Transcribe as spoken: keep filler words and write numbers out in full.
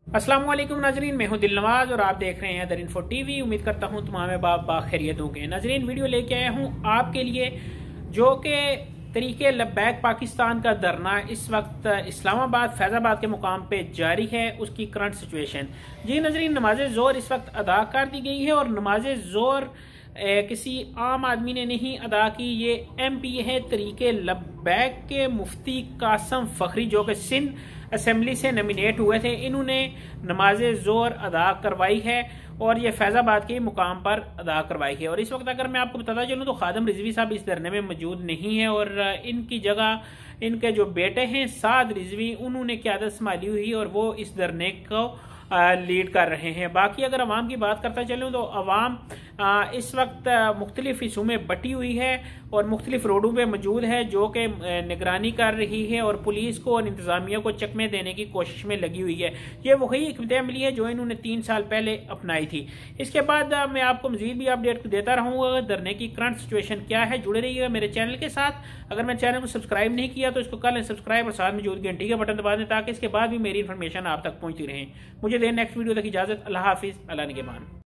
अस्सलाम वालेकुम नाजरीन, मैं हूं दिलनवाज और आप देख रहे हैं दर इन्फो टीवी। उम्मीद करता हूं तमाम बाप बाखैरियत होंगे। नाजरीन, वीडियो लेके आया हूं आपके लिए जो कि तरीके लब्बैक पाकिस्तान का धरना इस वक्त इस्लामाबाद फैज़ाबाद के मुकाम पे जारी है, उसकी करंट सिचुएशन। जी नाजरीन, नमाज ज़ोर इस वक्त अदा कर दी गई है और नमाज ज़ोर किसी आम आदमी ने नहीं अदा की। ये एम पी है तरीके लब्बैक के मुफ्ती कासम फखरी, जो कि सिंध असेंबली से नॉमिनेट हुए थे। इन्होंने नमाज ज़ोर अदा करवाई है और ये फैज़ाबाद के मुकाम पर अदा करवाई है। और इस वक्त अगर मैं आपको बताता चलूँ तो खादम रिजवी साहब इस धरने में मौजूद नहीं है और इनकी जगह इनके जो बेटे हैं साद रिजवी, उन्होंने क़यादत संभाली हुई और वो इस धरने को लीड कर रहे हैं। बाकी अगर अवाम की बात करता चलूँ तो अवाम इस वक्त मुख्तलिफ हिस्सों में बटी हुई है और मुख्तलिफ रोडों पे मौजूद है, जो कि निगरानी कर रही है और पुलिस को और इंतजामिया को चकमे देने की कोशिश में लगी हुई है। ये वही हिकमत अमली है जो इन्होंने तीन साल पहले अपनाई थी। इसके बाद मैं आपको मजीद भी अपडेट देता रहूँगा धरने की करंट सिचुएशन क्या है। जुड़े रहिएगा मेरे चैनल के साथ। अगर मैं चैनल को सब्सक्राइब नहीं किया तो इसको कर लें सब्सक्राइब और साथ में जो घंटी का बटन दबा दें ताकि इसके बाद भी मेरी इन्फॉर्मेशन आप तक पहुँचती रहे। मुझे दें नेक्स्ट वीडियो तक इजाजत। अल्लाह हाफिज़, अल्लाह निगहबान।